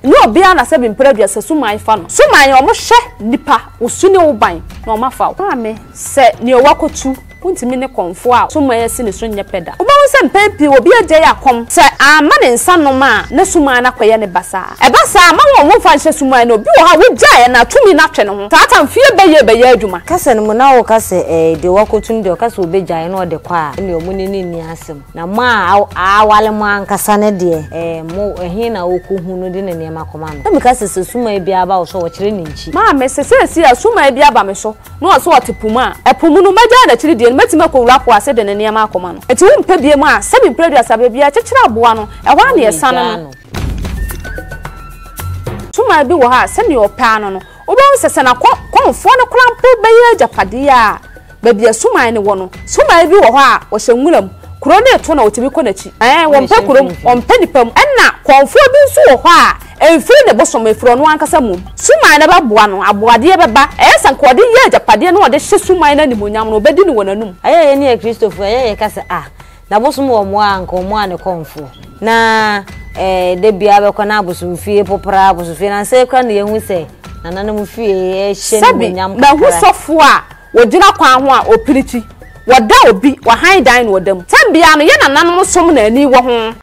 no bia na se be mpradua se suman fa no suman o mo hye nipa osu ne wo ban na o mafa wo me se ne owakotu untimi ne Komfo a suman yesi ne so nye peda wo ba se mpempi obi agye yakom se ama ne nsa no ma na suman na kwaye ne basa e basa ma wo fa hye suman no bi wo ha wo gyae na tumi na twe ne ho tata mfie beye adwuma kase no na wo kase de wakotu de kase obegyae na ode kwa ne omuni ni asem na ma awale mo ankasa ne de mo ehin na wokuhu no de ne nema koma no me kase se suman bia ba wo so wo kire ne nchi ma me se si a suman bia ba me so no so otepuma epumu no magya na kire de metima ko wura po ase de ne nema koma no eti wo mpa bia mu a se me mpradua sabe bia kyekere aboa no ehwa ne yesa no suman bi wo ha se ne opa no obo sese na Komfo no krampo beye japade a ba bia suman ne wo no suman bi wo ho a wo hye nwuram kuro ne to na otimi konachi wompa kuro ompa nipam enna Komfo bi nso wo ho a emfiri ne bosom efiro no ankasa mum suman ne ba boa no aboade beba sanko de ye japade no de hye suman na nimonyam no obedi ne wonanum ayeye ne Christopher ayeye kase na bosom wo mo anko mo ane Komfo na de bia be ko na bosom fie popra bosom fie na se kwa ne yehu se na mu fie hye nimonyam na hu sofo a wodina kwa ho a opirichi wada obi wa han dan no wadam tambia no ye nananom som na ani wo ho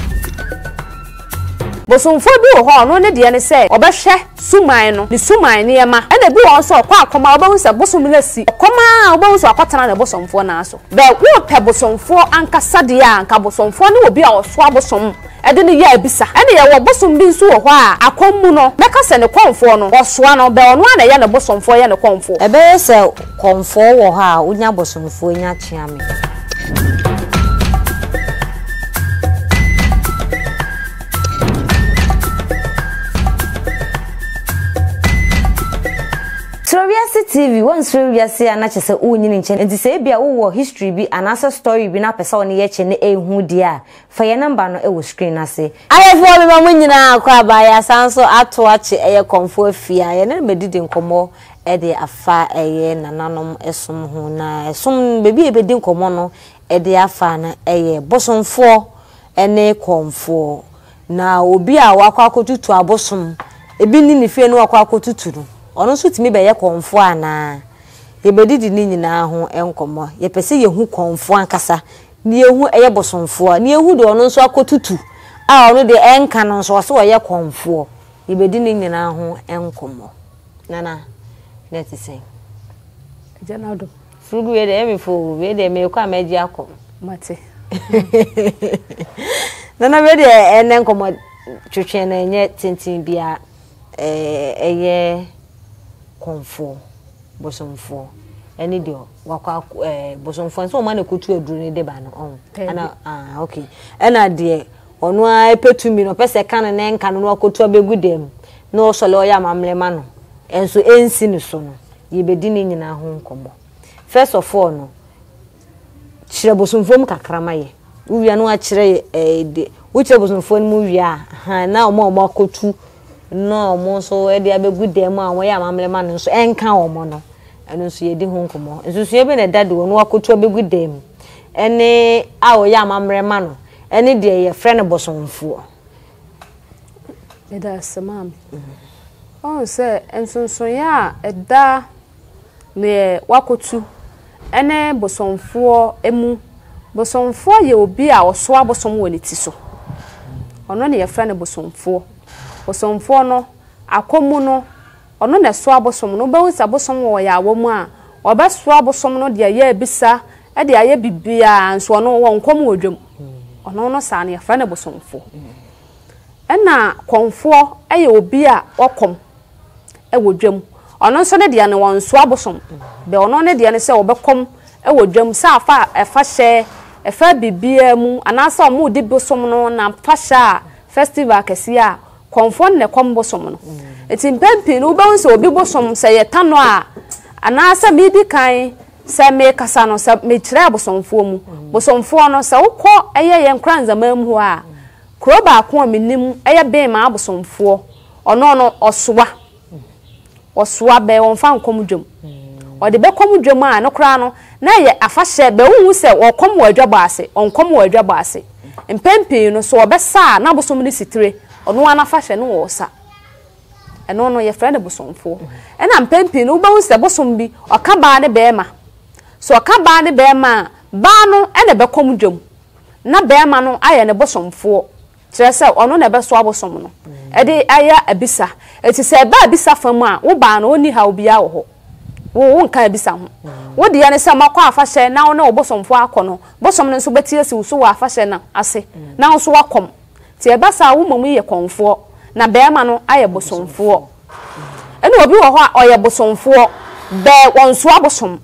bosomfo bi wo ho no ne de ne se obehwe suman no ni suman ne yema ena bi wo so kwa akoma obahu se bosom lasi akoma obahu so akotana na bosomfo na aso be wo pe bosomfo ankasa de a anka bosomfo ne obi a oso abosom ede ne ya abisa ene ye wo bosom bi nso wo ho a akommu no meka se ne Komfo no osoa no be ono ana ye ne bosomfo ye ne Komfo ebe se Komfo wo ho a unya bosomfo nya chiame SuroWiase TV one SuroWiase anache se unyini nche enti se bia wo history bi anasa story bi na pesa one ye che ne ehu dia fa ye number no e wo screen ase ayefo bi ma munyina akwa ba ya sanso ato ache eye Komfo afia ye na medidi nkomo e de afa eye nananom esom ho na esom bebi ebedi nkomo no e de afa na eye bosomfo ene Komfo na obi a wakwa akotutu abosom ebi ni fie no wakwa akotutu no ono so timi be ye Komfo ana ye bedidi ni nyina ho enkomo ye pese ye hu Komfo ankasa ni ehu eye bosomfo ni ehu de ono so akotutu a ono de enka no so so ye Komfo ye bedidi ni nyina ho enkomo nana let say janado fugu we de emifo we de me kwa maji akom mate nana we de enenkomo twetwe na enye tintin bia eye Komfo bosomfo eni dio wakwa bosomfo nso ma na kutu aduru ne de ba no ana okay ena de onu a epetumi no pese kan ne nka no akotu abegudem no sole oya mamlema no enso ensi ne so no ye bedi ne nyina ho nkomo first of all no kire bosomfo m kakrama ye uwia no a kire de wo kire bosomfo mu wia na omo akotu no mo so e de abegudem a wo ya mamlema no so enka omo no eno so ye di ho nkomo enso so ye be na dade wo no akotu abegudem ene a wo ya mamlema no ene de ye friend bosomfo eda samam se ensonso ya eda ne wakotu ene bosomfo emu bosomfo ye obi a oso abosom woni ti so ono ne ye friend bosomfo bosomfo no akomu no ono na so abosom no ba wonsa abosom wo ya awomu a obeso abosom no de ya ebisa e de ya bibia nso no wo nkom wodwam ono no sa ne ye friend bosomfo ena Komfo eye obi a okom e wodwam ono nso ne de ne won so abosom be ono ne de ne se obekom e wodwam sa afa efa hye efa bibia mu anasa omu de bosom no na fasha festival kesi a Komfo ne kom bosom no eti mpempi no ba nso obi bosom se ye tano a anasa mi di kan se me kasa no se me kire bosomfo mu bosomfo no se wokọ eye ye nkranza mam ho a kro ba ko menim eye be ma abosomfo ono no osoa be won fa nkom dwom o de be kom dwom a no kra no na ye afahye be wu se wokom wadwaba ase onkom wadwaba ase mpempi no so obesa na abosom ni sitire ono ana fa hye no wo sa eno no ye frɛ ne bosomfo ɛna mpempi no wo se bosom bi ɔka ba ne bɛɛma so ɔka ba ne bɛɛma ba no ɛna bɛkom dwom na bɛɛma no ayɛ ne bosomfo kyerɛ sɛ ɔno na bɛso abosom no ɛde aya abisa eti sɛ ba abisa fam a wo ba no oni ha obia wo ho wo nka abisa ho wo de ya ne sɛ makɔ afa hye na wo na obosomfo akɔ no bosom no nso betie si wo so wa afa hye na ase na wo so wakom ti ebasa wo mamu yɛ konfo na bɛɛma no ayɛ bosomfo ɛna obi wɔ hɔ a ɔyɛ bosomfo bɛ wɔnso abosom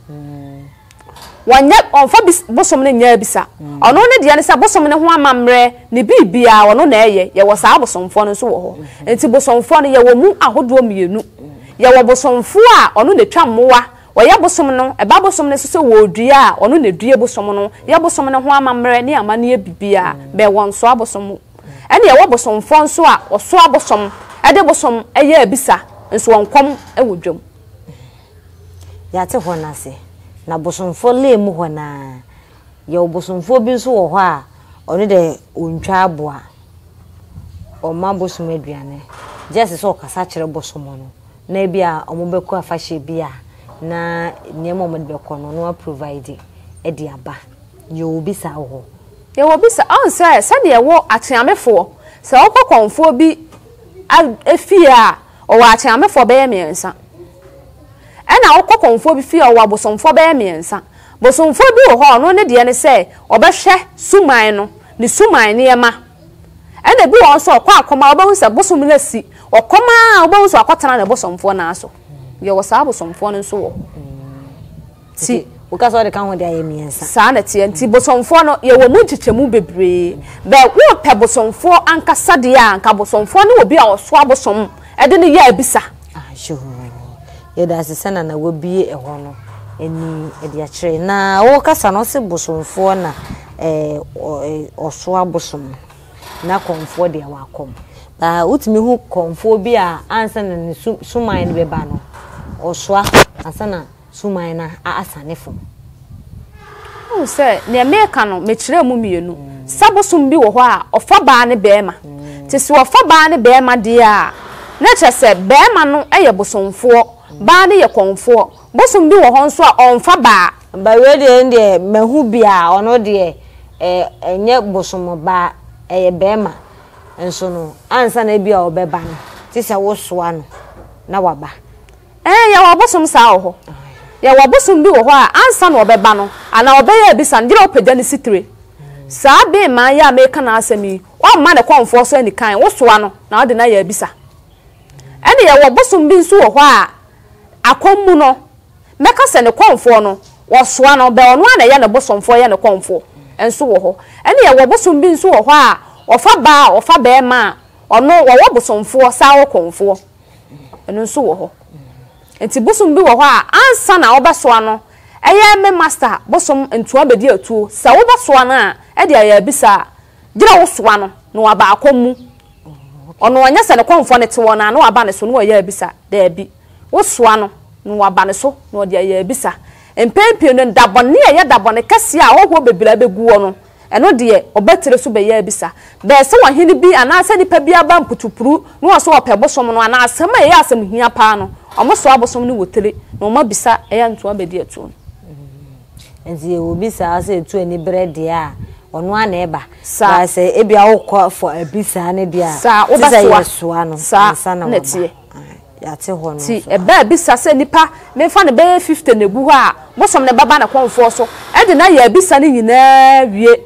wanya onfa bosom ne nya bisa ono ne de ne sɛ bosom ne ho amamrɛ ne bibia ono na ɛyɛ yɛ wɔ saa bosomfo no so wɔ hɔ enti bosomfo no yɛ wɔ mu ahodoɔ mienu yɛ wɔ bosomfo a ono ne twa mmoa wɔyɛ bosom no ɛba bosom ne so sɛ wɔ dua a ono ne dua bosom no yɛ bosom ne ho amamrɛ ne amane bibia bɛ wɔn so abosom ɛne yɛ wɔ bosomfo nso a ɔso abosom ɛde bosom ɛyɛ abisa nso wɔnkom ɛwɔ dwom yate hɔ na se na bosomfo le mu hɔ na ye bosomfo bi nso wɔ hɔ a ɔno de ontwa aboa ɔma bosom aduane jese so kasa kyerɛ bosom no na bia ɔmo bɛkɔ afahye bia na nneɛma ɔmo de bɛkɔ no no provide ɛde aba ye obi sa hɔ ye obi sa on sɛ de ɛwɔ ateamefo sɛ ɔkɔ konfo bi afie a ɔwɔ ateamefo bɛyɛ miɛnsa ɛna ɔkɔ konfo bi fie ɔwɔ abosomfo bɛyɛ miɛnsa bosomfo bi wɔ hɔ no ne de ne sɛ ɔbɛhwɛ suman no ne suman nneɛma ɛna bi wɔ nso ɔkɔ akɔma ɔbɛhu sɛ bosom no asi ɔkɔma ɔbɛhu sɛ akɔtena ne bosomfo na aso yɛ wɔ saa bosomfo no nso wɔ ti ukaso de kan ho de aye miensa saa na tie nti bosomfo no ye wo mu chichemu bebre be wo pe bosomfo ankasa de a anka bosomfo ne obi a oso abosom e de ne ya abisa sure ye da sesana na wo bie ho no eni e de akire na wo kasa no se bosomfo na oso abosom na konfo de wa kom ba utimi hu konfo bi a ansa na suman be ba no oso ansa na suman na asanefo o se ne meka no mekire mu mienu sabosum bi wo ho a ofa ba ne beema ti se ofa ba ne beema de a na kyese beema no eye bosomfo ba ne ye konfo bosum bi wo ho nso a onfa ba we de mahu bia ono de enye bosom ba eye beema enso no ansa na bia obeba no ti se wo soa no na waba ya wabosom sa wo ho ya wabosom bi wo ho a ansa na obeba no ana obeya bisa ndire opagya ne sitire saa be ma ya meka na asemi wa ma ne konfo so ani kan wo soa no na ode na ya bisa ene ya wabosom bi nso wo ho a akommu no meka se ne konfo no wo soa no be ono na ya ne bosomfo ya ne konfo enso wo ho ene ya wabosom bi nso wo ho a ofa be ma ono wo bosomfo sa wo konfo eno nso wo ho enti bosom bi wo ho a ansa na obesoa no eye me master bosom ntu abedi atuo sa obesoa na e de aya bisa gira wo soa no no aba akomu ono anya se ne konfo ne te wona na aba ne so no aya bisa da bi wo soa no aba ne so no de aya bisa empempie no dabone eye dabone kase a wo bebira begu wo no eno de obetere so be ya bisa be se wo hini bi ana se nipa bi aba mputupuru no wo so ope bosom no ana asema ye asem hia pa no omo so abosom no wotere no ma bisa eya nto abedi atu enzi obi sa ase etu ani bread a ono ana eba sa se ebia wokọ for abisa ne dia sa obasoa no sa na netie yate ho no ti eba bisa se nipa me fa ne be 50 na gu ho a bosom ne baba na konfo so e de na ya bisa ne nyina wie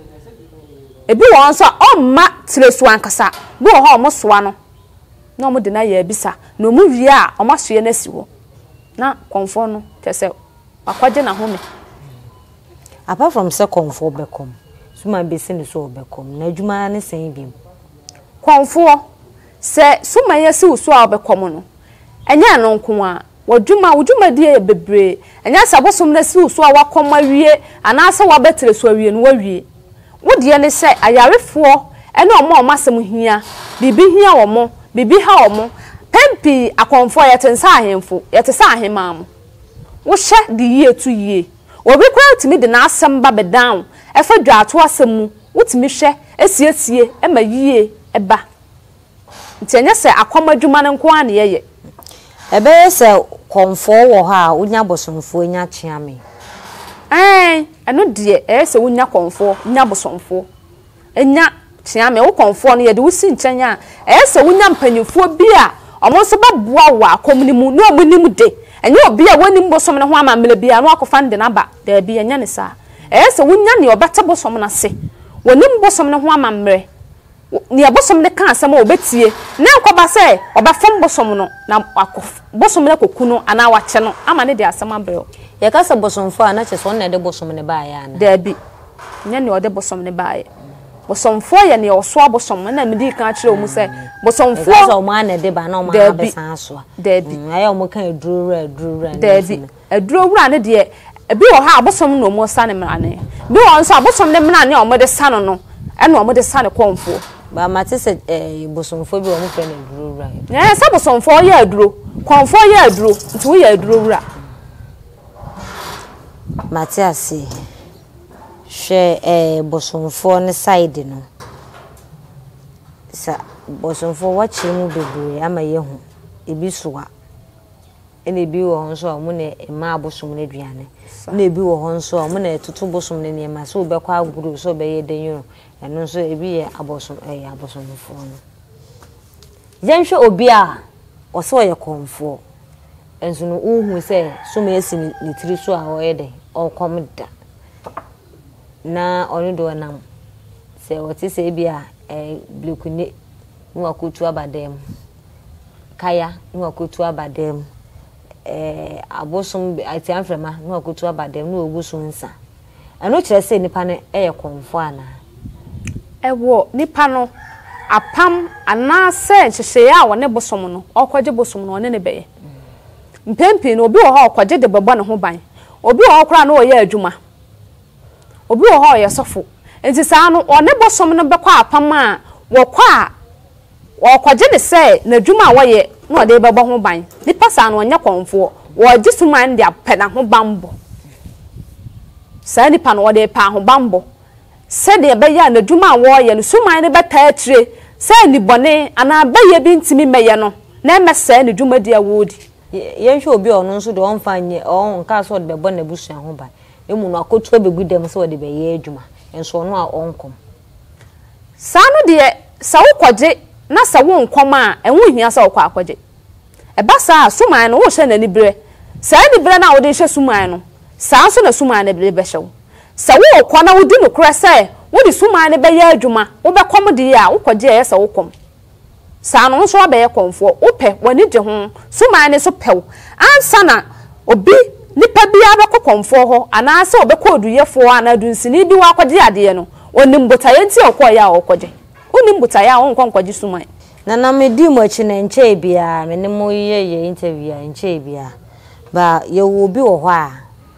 ebi won so omma tiresu ankasa bi wo ho omosoa no na omo de na ya bisa na omu wie a omasoe na si wo na konfo no tese akwaje na home apart from se konfo bekom suma besi ne so bekom na adwuma ne sen bim konfo se suma yesi wo so a bekom no enya no nko a wodwuma die bebre enya sabosom na si wo so a wakom awie anase wabetere so awie no wawie wodie ne se ayarefo ene omo omasem hia bibi hia omo bibi ha omo pempi akonfo yetensa ahemfo yetesa ahemam wo hye de yie tu yie obi kwa timi de na asem ba bedan efa dwato asem mu wotimi hye esiesie ema yie eba nti enye se akomadwuma ne nko an ye ebe se Komfo wo ha unya bosomfo nya chiame eno de se unya Komfo nya bosomfo enya chiame wo Komfo no ye de wusi nkyenya se unya mpanyefo bi a omo so baboa wa akomni mu no omunim de enye obi a woni bosom ne ho amamle bi a no akofa nde na ba da bi enya ne sa se unya ne obeta bosom na se woni bosom ne ho amamre ni abosom ne kan asem obetie na nkoba se obafom bosom no na akof bosom ne koku no ana wache no ama ne de asem abrɛ ye ka se bosomfo ana che so na de bosom ne ba ya na da bi nya ne ode bosom ne ba ya bosomfo ye ne oso abosom na medi kan akire o mu se bosomfo so ma na de ba na o ma abesan so da bi ayo mo kan edurura da bi edurura ne de ebi wo ha abosom no mo sa ne mrane bi wo nso abosom ne mrane o mo de sa no eno o mo de sa ne Komfo ba mate se bosomfo bi o mo fe na edurura se bosomfo ye aduro Komfo ye aduro nti wo ye aduro wura mate ase hwe bosomfo ne side no sa bosomfo wachi mu bebre ama ye hu ebi soa ene ebi wo honso a mo ne ma abosom ne duane na ebi wo honso a mo na tutu bosom ne ne ma so obekwa aguru so be ye denyo eno so ebi ye abosomfo no yenhwe obi a oso ye Komfo enso no uhu se so me esi ni tiri so a o ye de o komda na onu do nam se woti se bia blekune nwa kotu abadem kaya nwa kotu abadem abosom atiamfrema nwa kotu abadem na ogusu nsa eno kire se nipa ne Komfo ana ewo nipa no apam ana se nhyehyeye a wone bosom no okwaje bosom no one ne beye mpempi no obi wo ha okwaje de bebo ne ho ban obi wo okra na oye adwuma obi wo ha oye sofo enti saa no one bosom no bekwa apam a wokwa okwaje ne se na adwuma woye na ode bebo ho ban nipa saa no onye Komfo wo gisuman de apena ho bambo saa nipa no ode pa ho bambo se de be ya na adwuma woye no suman ne beta atire se ni bone ana beye bi ntimi meye no na emesa ne dwuma dia wodi yenhwe obi ono nso de onfanye nka so de bebo na busua ho ban emu no akotu begudem se wode be ye adwuma enso no a onkom saa no de sa wokwaje na sa wo nkom a enwo hia sa wokwa akwaje eba saa suman no wo hye na nibre saa nibre na wode hye suman no saa so na suman na bre be hye wo sa wo kwa na wodi no kra se wodi suman ne be ye adwuma wo be kom de ya wokwaje ye sa wokom saa no nso be ye Komfo wope wani de ho suman ne so pew ansa na obi nipa bia be Komfo ho ana se obekọ oduyefo ana dunsini bi wa kwaje ade no onim botaye nti okoya a okwaje onim botaye a onkon kwaje suman na medi mo achi na nche bia me ne mo ye interview a nche bia ba ye wo bi wo ho a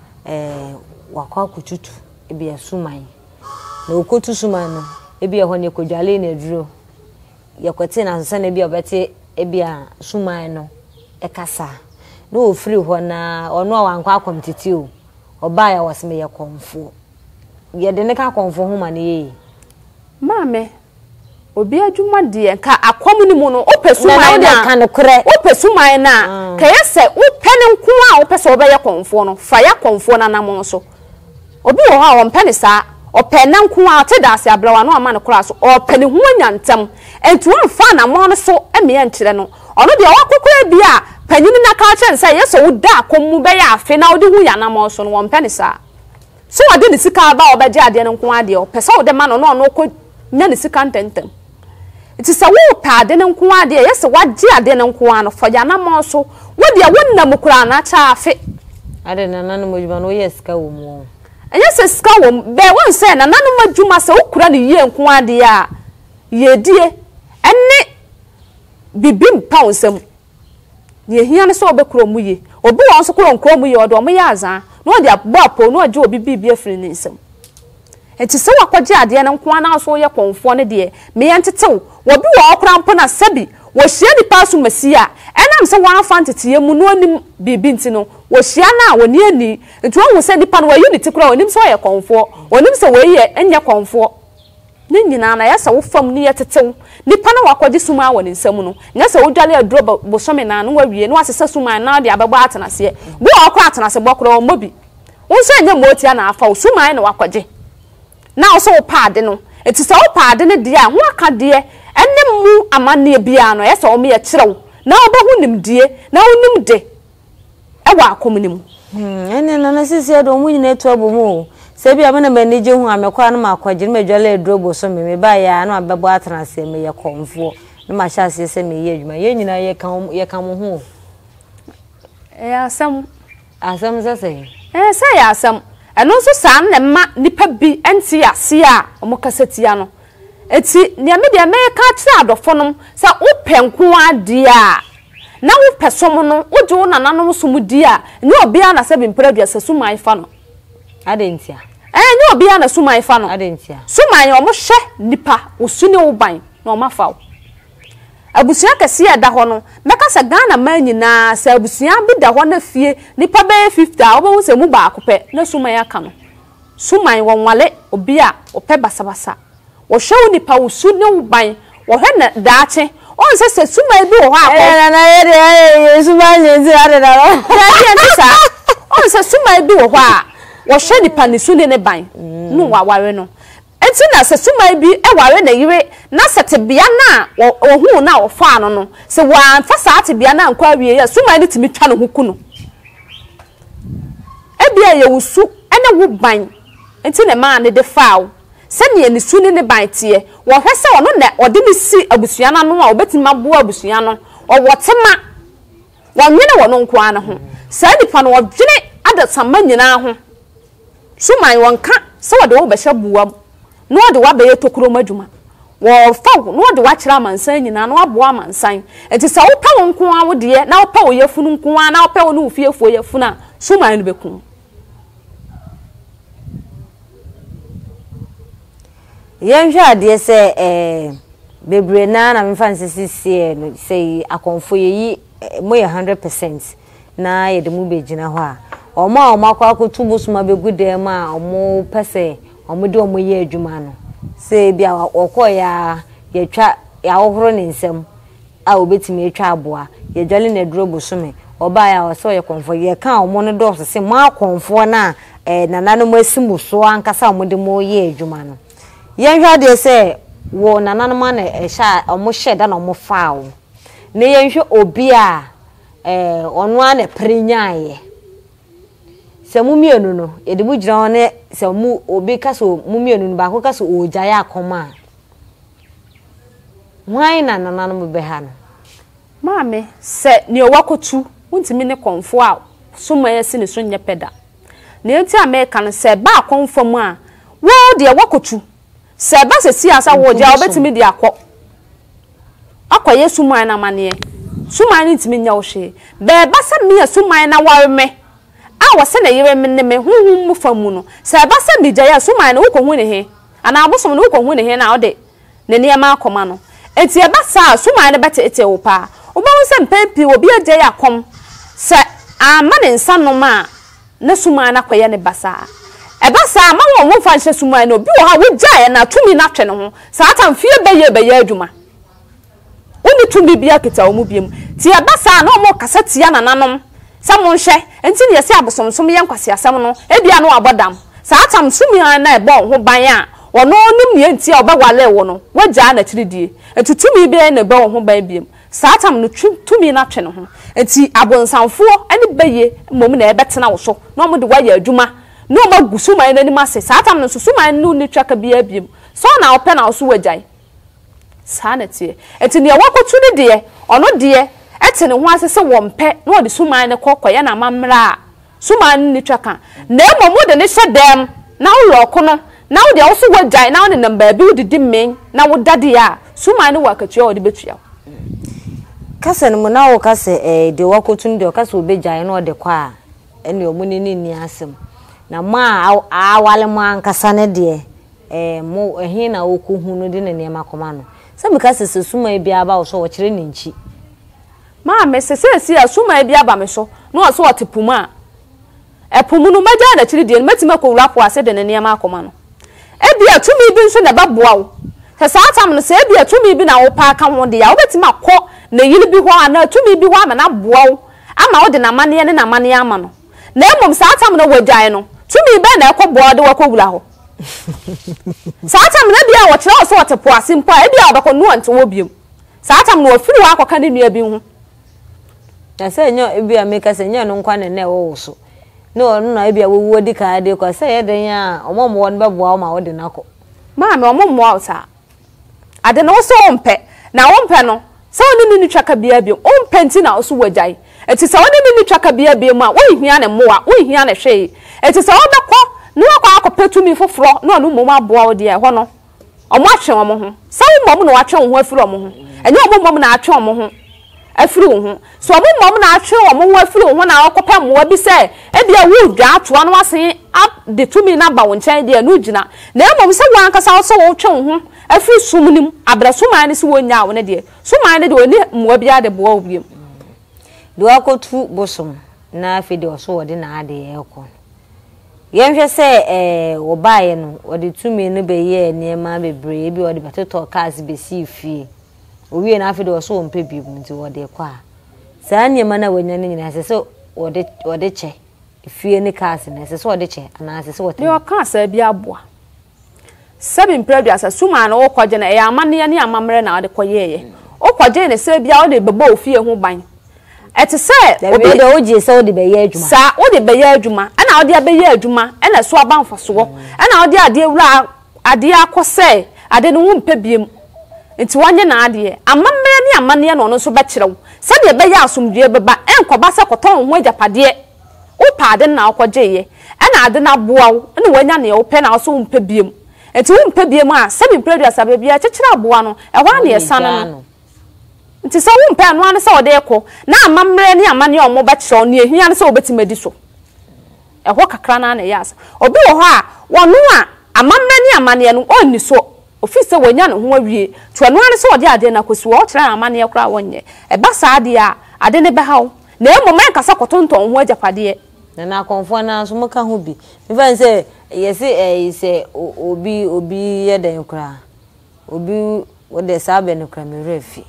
wakwa kututu ebia suman na okotu suman no ebia ho ne kodwale na duro yakwete na nsa na bia obete ebia suman no ekasa no ofiri ho na ono a wankwa akomtiti o oba ya waseme ye Komfo ye de ne ka Komfo ho ma ne ye maame obi adwuma de nka akom ni mu no opesuman na ka ne kure opesuman na ka yese upene nko a opese obeye Komfo no fa ya Komfo na namon so obi wo ha wompene saa opene nko a te da ase abrawa no ama ne kura so opene ho nyantem entu amfa na mo no so eme nkire no ono de wakokura bi a panyini na ka chen say yeso woda akom mu be ya afe na wode hu ya namon so no wompene saa so wode ne sika ba obeje ade ne nko ade opese wode ma no no ko nya ne sika ntentem iti sa wo pa ade ne nko ade yeso waje ade ne nko ano fo ya namon so wode wonna mukura na cha afe ade na nanu modjuma no yes ka wo mu enya se sika wo be won se na nanu madwuma se ukura ne ye nko ade a ye die enne bibim paunsem ye hia ne so obekuro mu ye obi won so kuro nko mu ye odo mo ya azan no de abo apo no age obi bibia firi ne nsem enti se wakwaje ade ne nko ana so ye Komfo ne de me yentetew obi wo okra mpo na sabi wo hia ni pasu masia enam se wan fantete ye mu no nim bibi nti no wo hia na woni ani enti won se nipa no wa unity kura onim so ye Komfo onim se we ye enye Komfo ne nyina na yesa wo fam ne yetetew nipa na wakwaje suma wɔ ne nsam no nyesa wo dwale aduro bosome na no wawie no asesa suma na de abɛbɔ atenase bo akɔ atenase bɔkoro mobi wonso anya motia na afa suma na wakwaje na wo so wo paade no eti sɛ wo paade ne de a ho aka de enne mu amane bia no yesa wo me ye kyerɛw na wo bɛhu nimdie na wo nimde ɛwɔ akomnim ene na sisi do mu nyina etu abomu se bia me na manije hu amekwa na makwaje me dwale aduro bosome me ba ya na abɛbɔ atenase me ye Komfo na ma hya ase se me ye adwuma ye nyina ye ka mo hu asam sese se ya asam eno so sa na ma nipa bi enti ase a omokasatia no eti ne me de me ka kire adofonom se openko ade a na wo pesom no wo je wo nananom som di a nye obi a na se bi mpradua se sumai fa no adentia nye obi a na sumai fa no adentia sumai omo hye nipa wo su ne wo ban na omo fa wo abusia kase ya da ho no meka se Ghana man nyina se abusia bi da ho na fie nipa be 50 obo se mu ba akopɛ na sumai aka no sumai wonwale obi a opɛ basabasa wo hwe nipa wo su ne wo ban wo hwe na daache on se sumai bi wo ha akɔ na ye sumai nzi ade da ro on se sumai bi wo ha wo hwe nipa ne su ne ban no waware no enti na se sumai bi ware na yire na sete bia na ohun na ofa no no se wa fa saate bia na nkwa wie ya sumai ne timi twa no huku no bia ye wusu ene wo ban enti na ma ne de faaw se ne ni su ne ban tie wo hwe se ono na ode ne si abusua na no a obeti mabo abusua no owotema wonwene wono nkwa na ho sa nipa no wodwene adasama nyina ho sumai wonka se wode wo behya buwam no de wa beye tokuro madwuma wo fa no de wa kira mansan nyina no aboa mansan enti sa wo pa wo nko a wo de na wo pa wo yafunu nko a na wo pa wo no fiefo yafuna sumai no bekum yenhwe ade se bebre na me fa nsisi no sei Komfo yi mo ye 100% na ye de mu begina ho a omo akwa akotu Bosom begudem a omo pese omo de omo ye adwuma no se bia okoya ye twa ya wohoro ne nsam a obetimi etwa aboa ye dwale na aduro Bosome oba ya so ye Komfo ye ka omo no do se mo Komfo na nananom asimu so ankasa omo de mo ye adwuma no yenhwe de se wo nananom na ehya omo hyeda na omo faawo ne yenhwe obi a ono ana prenyaye se mumienu no yede mu gira one se mu obi kaso mumienu no ba ko kaso ojaye akoma hwan na nananom be ha no maame se ne wakotu wontimi ne Komfo a suma yesi ne so nye peda ne enti America no se ba Komfo mu a wo de wakotu se ba se siasa wo ja obetimi de akwa yesu man na mane suma ni ntimi nya wo hwe be ba se me suma na ware me a wose na yire me ne me hunhum mu famu no se ba se mi jaya suma na wo ko hu ne he ana Bosom no wo ko hu ne he na wo de ne ne ma akoma no enti e ba sa suma ne bete ete wo pa wo ba wo se mpempi obi aje ya kom se ama ne nsa no ma na suma na kwaye ne basa e ba sa ma wo mo fa nche suma na obi wo ha wo jaye na tumi na twe ne ho sa ata mfie beye adwuma oni tumi bia kita omu biem ti e ba sa na mo kasa tia nananom sa mo nhwe enti ne yesi abosomsom ye nkwase asem no e bia no abodam sa ata msumi na e bo ho ban a wono nim ne enti a obawale wo no wagya na tiridie etutumi bia na bo ho ban biem sa ata no tumi na twe ne ho enti abonsanfo ani beye mom na e betena wo so na mo de wa ya adwuma no magusu man nani mase sa ata no susu man no ni twaka bia biem so na ope na so wagyan sa na tie enti ne wakotu ne de ono de ete ne ho asese wo mpe na odi suman ne kokoye na mamra suman ni twaka na emomu de ne hyedem na wo loko no na wo de wo so wagyan na wo ne namba bi wo didi men na wo dade a suman ne wakatua wo de betua kase no na wo kase de wakotu ne de kase obegyan na wo de kwa ene omuni ni asem na ma awale ma nkasa ne de mo ehin na okuhu no de ne ma koma no se me kase sesuma bia ba wo so wo kire ne nchi ma me sesesi asuma bia ba me so no wo so otepuma epumu no magya na kire de metima ko wrapo ase de ne ma koma no e bia tumi bi nso na baboa wo se saa tam no se bia tumi bi na wo pa ka ho de ya obeti makọ na yiri bi ho ana tumi bi ho ama na boawo ama wo de na mane ne na mane ama no na emom saa tam no wagyae no tumi be na ekọ de wakọ ho saa tam na bia wo kire so wotepo asimpo e bia obekọ no ante wo biem saa tam no afiri wa akọka ne nua bi hu na se nyo bia meka se nyo no nkwa ne wo so no no bia wo wo di ka de ko se ye den a omomo wo ne beboa wo ma wo de nakọ ma me omomo wa sa ade no so ompe na ompe no se oni ni twaka bia biem ompe nti na so wagyae eti se oni ni twaka bia biem a wo hia ne moa wo hia ne hwe eti se obekọ no akọ akọpetumi foforo no no mom aboa wo de ho no omo atwe omo ho se wo mom no atwe ho afiri omo ho enye omo mom na atwe omo ho afiri ho so omo mom na atwe omo ho afiri ho na akọpa moa bi se e bia wo dwa ato no ase up de tumi na ba wo nchen de no gina na emom se wo ankasa so wo twe ho afiri sumnim abra suman ne se wo nya wo ne de suman ne de oni moa bia de boa wo biem do akotu bosom na afi de so wo de na ade ekọ yemhwe se wo baaye no wo de tumi ne be ye niema bebre bi wo de betoto cars be si fie owie na afi de so wo mpe bi nti wo de kwa saa niema na wanya ne nyina se wo de che fie ne cars ne se wo de che ana se wo te ne o ka sa bi aboa seven previous asuma na wo kwaje na e amane ne amamre na wo de koyeye o kwaje ne se bia wo de bebo ofie ho ban eti se obi de oji se wo de be ye adwuma sa wo de be ye adwuma ana wo de be ye adwuma ana so abanfa so ana wo de ade wura ade akose ade no mpe biem enti wanye na ade amamre ne amane no no so be kirew se de be ye asomdue beba enkoba se koton ho ajapade wo pa ade na akwaje ye ana ade na boa wo ne wanya ne wo pe na so mpe biem enti wo mpe biem a seven previous ababia chechira aboa no e hwa ne esana no nti se wo mpe anu ane se ode ekọ na amamre ne amane omo ba kire oni ehia ne se obetimadi so ehọ kakra na na yas obi wo ha wonu a amamre ne amane no onni so ofise wanya ne ho awie to anu ane se ode ade na kosi wo kire amane ekra wonye e ba sa ade a ade ne be hawo na emomen kasa kotonton ho ajapade na Komfo na so muka ho bi me fa se yesi se obi ye den kra obi wo de sabe ne kra me refi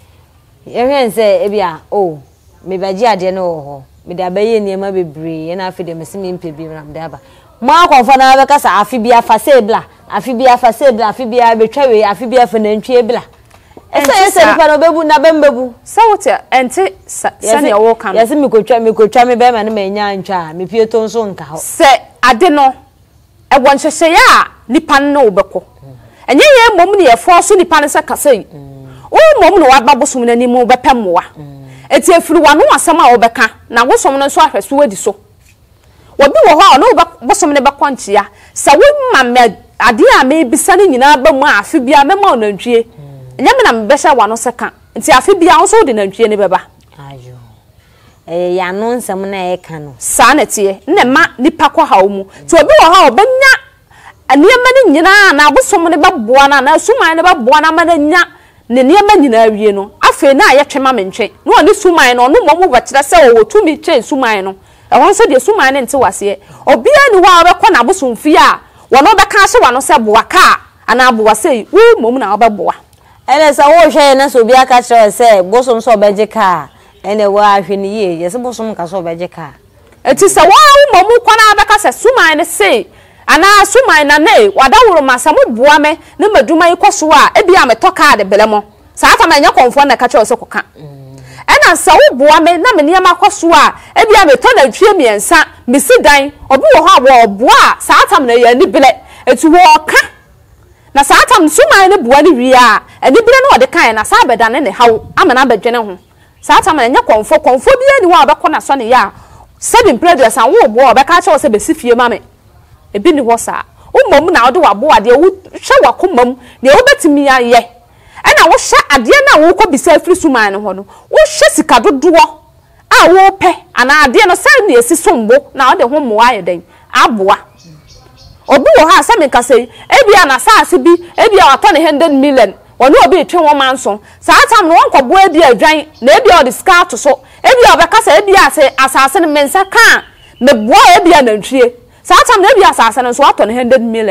yehwe nse ebia me baji ade no ho me da baye niema bebre ye na afi de mesimi mpe bi ram da ba ma Komfo na be kasa afi bia fa sebla afi bia betwawe afi bia fa nantwie ebla ese rifa no bebu na bembebu sawute enti sane wo kan yesi me kotwa me be ma ne manya ntwa me pie to nso nka ho se ade no e wonhwehye ya nipa no obekọ enye ye mom ne ye force nipa ne se kasai mom no waba bosom na nimu bepemwa eti afiri wano asem a obeka na bosom no so ahweso wadi so obi wo ho no bosom ne bekontia sa wo mamme ade a me bisa ne nyina ba mu afi bia mema onantwie nyame na mbehya wano seka nti afi bia wo so de nantwie ne beba ayo ya no nsem na eka no sa na tie ne ma nipa kwa hawo mu ti obi wo ha obenya aniema ne nyina na bosom ne beboa na suman ne beboa na ma na nya ne niema nyina awie no afi na ye twema mentwe no oni suman no no momu bakira se wo tumi twen suman no e won so de suman ne nte wase obi ani wa obekọ na bosomfi a wono beka hye wano se boa ka ana boa sei wo momu na obeboa ene sa wo hwe na so bi aka kire se bosom so obeje ka ene wa hwe ni ye yesi bosom ka so obeje ka eti se wa momu kwana beka se suman ne sei ana suman na ne wadawuru masamu boa me ne maduma ikoso a ebia metoka de belemo saa ta manya Komfo na ka kire se koka ena sa wo boa me na me niam akoso a ebia meto na twie miensa mesidan obi wo ha wo boa saa ta na ya ni bele eti wo ka na saa ta suman ne boa ni wi a ani bele no de kan na saa beda ne hawo amana badwene ho saa ta manya Komfo bia ni wo abekọ na so ne ya seven previous an wo boa obeka kire se be sifie ma me ebi ni ho saa ummom na ode wabo ade wo hwe wakomam ne obetimi aye ana wo hye ade na wo ko bisa afiri suman ho no wo hye sika dodo a wo pe ana ade no sai ne esi sombo na ode ho mo aye den aboa obi wo ha asa me kasei ebi ana saase bi ebi a wato ne 100 million wono obi etwe wo manso saa tam no wonko boa bi adwan na ebi ode sika to so ebi obekasa ebi ase asase ne mensa ka me boa ebi anantwie saa tam na ebi asase no so wato ne 100 million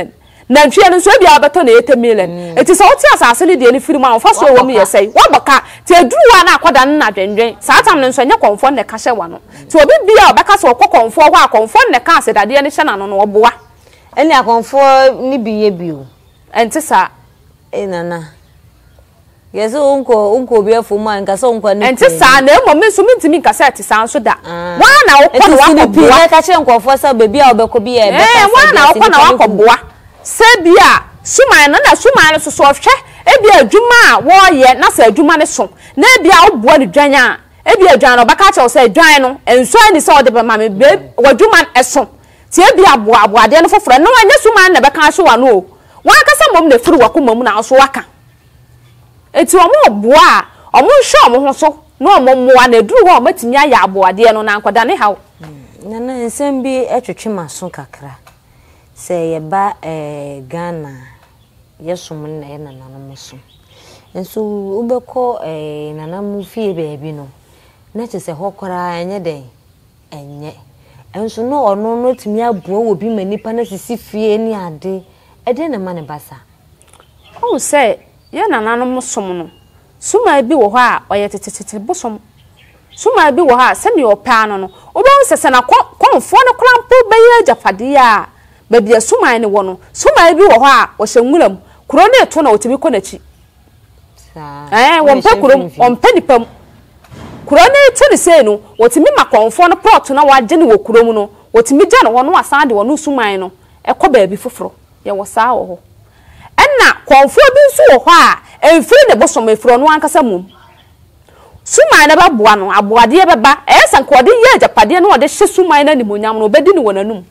na ntwe no so bia obeto na 8 million enti so wote asase ne de ne firi ma fa so wo mu yesai wo baka te aduwa na akoda na dwendwen saa tam no so nya Komfo ne ka hye wa no te obi bia obeka so Komfo ho a Komfo ne ka asedade ne hye na no no oboa eni Komfo ni biye bio enti sa nana yeso unko bia fo ma nka so unko ni enti sa na emo me so mintimi nka sa ti sa so da wa na wo ko na wa boa ka hye Komfo sa bebia obeko bi e beka wa na wo ko na wa boa se bia suman na suman so so hwe e bia adwuma wo ye na sa adwuma ne so na bia wo boa ne dwan a e bia dwan no baka che wo sa dwan no enso ani se wo de be ma me be wadwuma eso ti e bia boa de no foforo no anya suman na beka hwe wa no wa akasa mom na firi wakoma mu na so waka eti omo boa omo hwe omo ho so no omo moa na duru ho matimi aya aboade no na nkoda ne hawo nana nsem bi etwetwe maso kakra se yeba Ghana yesum na ye nananom so enso ubeko nanam fie beebi no na chese hokora enye den enye enso no ono no timi aboa obi manipa na sisi fie ni ade ede na mane basa o se ye nananom som no suma bi wo ho a oye tetetete bosom suma bi wo ha se ne opa no no obo nsese na Komfo no krampo beye japade a babia suma ne wo no suma bi wo ho a wo hyenwuram kuro ne to na otimi konachi won pe kuro on pe nipam kuro ne to ne se no otimi ma Komfo no plot na waje ne wo kuro mu no otimi gya no ho no asan de wo no suma no ekoba bi foforo ye wo saa wo ho enna Komfo bi nso wo ho a emfiri ne bosom efiro no ankasa mum suma na ba boa no aboade ye beba san ko de ye japade no de hye suma na nimonyam no obedi ne wonanum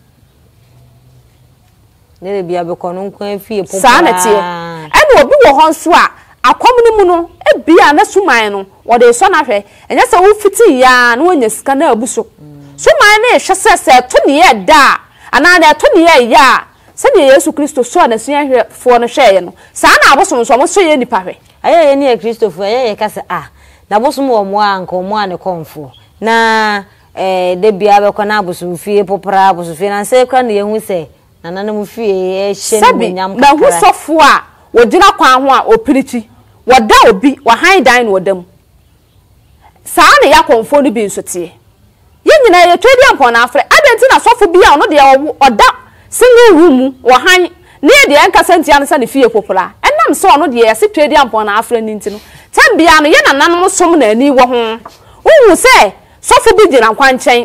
ne bia be kono nkwan fie popo saa na tie ene obi wo ho nso a akom ne mu no bia na suma no wo de so na hwe enye se wo fiti ya na wonya sika na abuso suma na hwe se to ne ye da ana na to ne ye ya se ne Yesu Kristo so na sun hwe fo no hwe ye no saa na abosom so mo so ye nipa hwe aye ne Kristo fo aye ka se na bosom wo mo anka mo ane Komfo na de bia be kona abosom fie popra abosom fie na se kwa na ye hu se nana mu fie hye ne nyam ka na hu sofo a wodina kwan ho a opirichi woda obi wa han dan no wodam saa na ya Komfo no bi nsotie ye nyina ye twedi ampon na afre adenti na sofo bi a ono de oda single room wa han ne de anka santia no sa ne fie popula enam so ono de ye se twedi ampon na afre ni ntino tambia no ye nananom som na ani wo ho wu se sofo bi gina kwan chen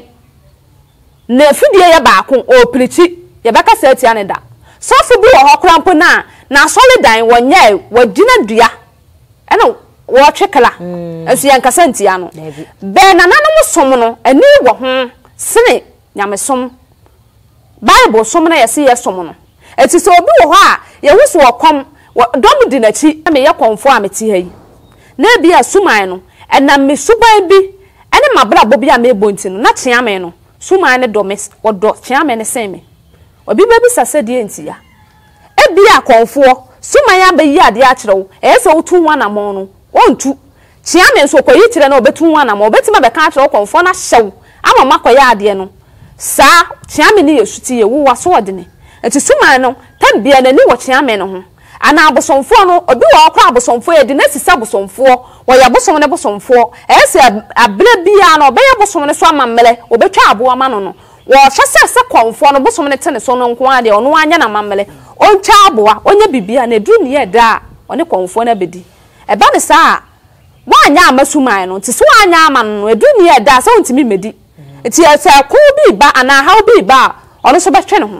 na fidie ye baako opirichi ye baka se atia ne da sofo bi wo ho krampo na solidan wonye wagina dua ena wo twekala asu yanka santia no be nananom som no ani wo ho sene nyamesom Bible som na yesi yesom no eti so obi wo ho a ye wuso okom dom di nachi me ye Komfo ameti hayi na bia suman no enam me suban bi ene mabra bobi a me bonti no na chiame no suman ne domes wodo chiame ne seme obi babi sase die ntia e bia Komfo suman ya bayi ade a kirewo se wotu wana mo no ontu chiame so koyi kire na obetu wana mo obetima be ka kirewo Komfo na hyew ama makoya ade no sa chiame ni yesuti ye wo waso odene enti suman no tambia na ni wo chiame no ho ana abosomfo no obi wo akwa abosomfo ye de na sisa abosomfo wo ya bosom ne bosomfo se abra bia na obeye bosom ne so amamele obetwa abo ama no no wo hwese se Komfo no bosom ne tene so no nko ade ono anya na amamele ontwa aboa onya bibia na edu ne ye da one Komfo na bedi eba ne sa wanya amasuman no tise wanya ama no edu ne ye da sa ontimi medi eti ese ko bi ba ana ha bi ba ono so betwe ne ho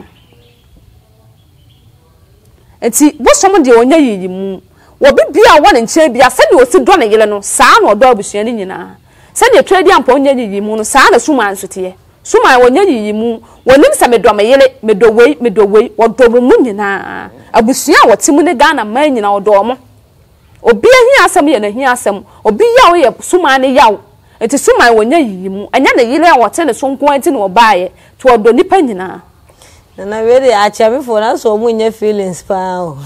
enti bosom de onya yiyimu wo bibia wona nche bia se de osi do ne yele no saa na odo abusua ni nyina se de twedi ampa onya yiyimu no saa na suma ansote suma wonya yiyimu wonim se me do me yele me do wei odo mu nyina abusua wotimu ne Ghana man nyina odo mo obi ahi asem ye na hi asem obi yawo ye suma ne yawo enti suma wonya yiyimu anya na yele a wote ne so nko anti ne obaaye to odo nipa nyina na really achiame for na so munye feelings pa o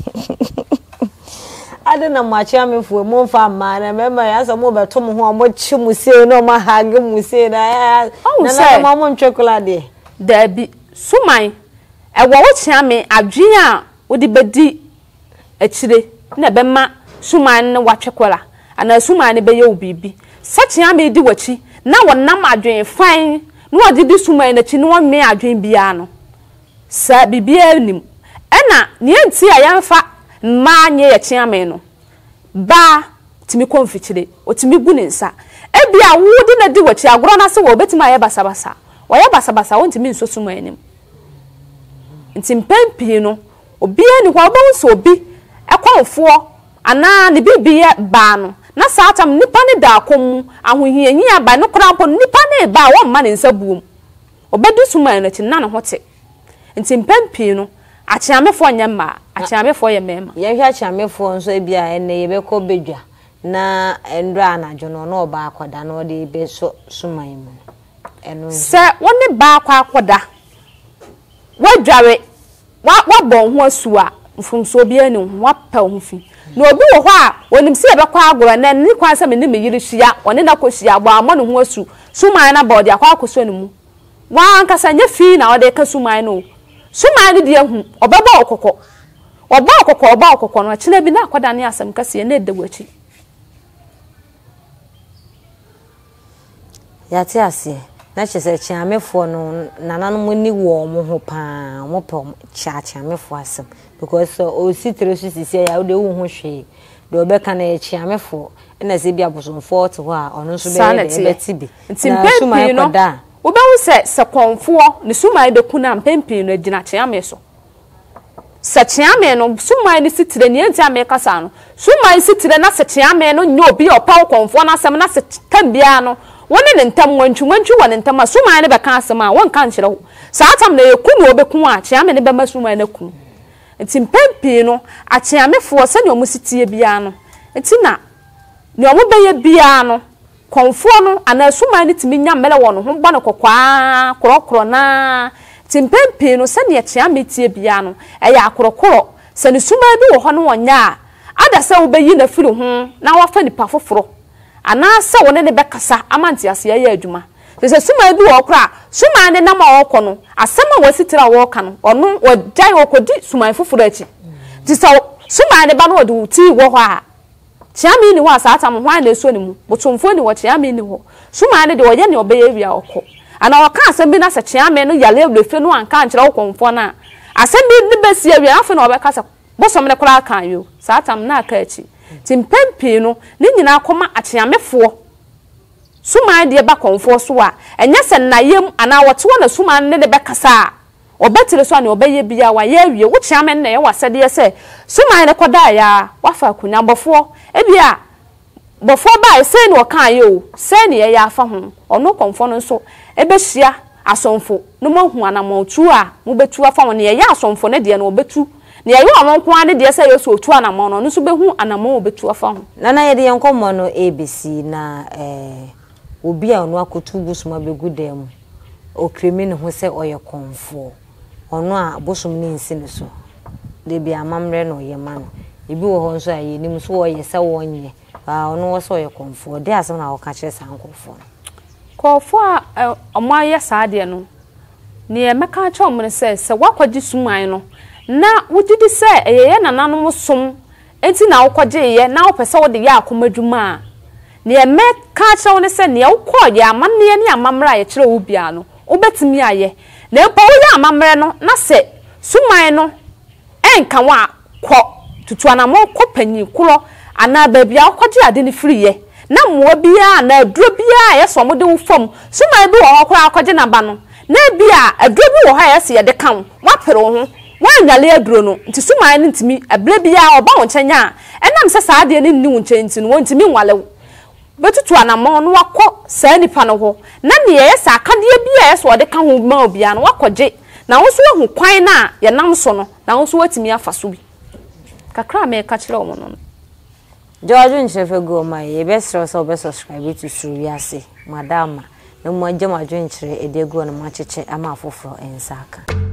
ade na machiame for mo fa ma na mema ya so mo beto mo ho mo chi mu se no ma hage mu se na na mo mo ntwekola de da bi suman e wo chiame adwen a wodi bedi echire na bema suman na watwekwala ana suman ne beye obibi sakyea me di wachi na wonam adwen fan no wodi di suman na chi no wonme adwen bia no sa bibia nim ena ne enti a yamfa ma nye ye kyea me no ba timi konfikyire otimi gu ne nsa ebia wodi na di wachi agoro na se wo betima ye basabasa wo ye basabasa wontimi nso suman nim nti mpempi no obi ani ho obonso obi ekonfo ana ne bibiye ba no na saatam nipa ne da akom ahohianyi aba no krampo nipa ne ba wo ma ne nsabuom obedu suman na kinna ne hote nti mpempi no achiamefo nyama achiamefo ye mema ye hwa achiamefo nso ebia ene yebekọ bedwa na endro anajo no na oba akoda na ode be so suman mu eno se woni ba akoda wadware wa bon ho asua mfumso bia ni ho pa ho fi na obi wo ho a wonim se be kwa agoro na ni kwa se me ni meyiri hia one na kohia bo amo ne ho asu suman na body akwa akoso ne mu wa ankasa nya fi na ode ka suman no suman ni dia hu obeba okokọ oba okokọ no kina bi na akoda ne asem kase na edawachi ya ti ase na chese chiamefo no nananom ni wo mo ho pa mo pe chiamefo asem because o sitre so sisi ya o de wo ho hwe de obeka na chiamefo na se bia bosomfo to ho a ono so be ti bi na suman ko da wo be wo se konfo ne suman be kuna mpempi no agina chiame so se chiame no suman ni sitre ni enti ameka no suman sitre na se chiame no nyo obi opa konfo na asem na se tambia no woni ne ntam wanchu woni ntam suman ne be ka asema won kan kire ho saatam na yeku no obeku a chiame ne be masuman na ku nti mpempi no achiamefo se ne omusitie bia no nti na ne omubeye bia no konfo no ana suman ne timi nya mele won ho bɔ ne kokwa korokoro na nti mpempi no se ne achiametie bia no eya akorokoro se ne suman bi wo ho no wonya ada se obeyi na firi ho na wafa nipa foforo ana se woni ne bekasa amanti ase ya adwuma se suman bi wo kra suman ne na ma wo no asema wasitira wo ka no ono wajai okodi suman foforo achi ti se suman ne ba no odi ti wo ho a chiami ni wa saatam ho an na so ni mu botomfo ni wo chiami ni ho suman ne de wo ye ne obeye wia okọ ana wo ka asem bi na se chiami no yale eblefe no anka ankyere wo konfo na asem bi ne besia wia afa na obekasa bosom ne kra kan yo saatam na aka achi timpempi no ne nyina akoma achiamefo suman de ba konfo so a enye se na yem ana wote wo na suman ne be kasa obetire so na obeye bia wa ye wie wo chiame na ye wasede se suman ne koda ya wafa kunya bofo ebia bofo ba se ne okan yo se ne ye ya afa ho ono konfo no so ebehia asomfo no mahu anamotu a mo betu afa ho ne ye asomfo ne de na obetu ne ye ono ko ane de se ye so otu anamo no so behu anamo obetu afa ho nana ye de yenkomo no ABC na obi a ono akotu busuma begu dem o kremi ne ho se oye konfo ono a bosom ne nsi ne so de bi amamre no ye ma no ebi wo ho nso aye nim so oye se wonye ono wo so oye konfo de asem na wo ka kire san konfo konfo a omaye saade no ne ye meka cha omre se wakwaji suman no na wudidi se eyeye nananom som enti na wokwaje ye na wopese wo de ye akomadwuma ne ye meka cha woni se ne wokọ ye amanne ne amamra ye kire wo bia no obetimi aye na mpa wo ye amamre no na se suman no enka wa kọ tutu anamo kọ panyi kuro ana ba bia wokwaje ade ne firi ye na mo bia na aduro bia ye so mo de wo fam suman bi wo hokora akwaje na ba no na bia aduro bi wo ha ye se ye de kan wa pere wo ho wanyale aduro no nti suman ntimi abre bia oba wo nkyanya enam se saade ne nni wo nkyenti no wontimi nwale betutu anamo no wakọ saa nipa no ho na ne ye sa akade bia ye so de kan ho ma obia no wakọje na wo so hu kwan na ye nam so no na wo so watimi afa so bi kakra me ka kire wo no George nchefe go my ye best so subscribe to SuroWiase madama na mo agye madwenkyere edego no macheche ama afoforo ensaka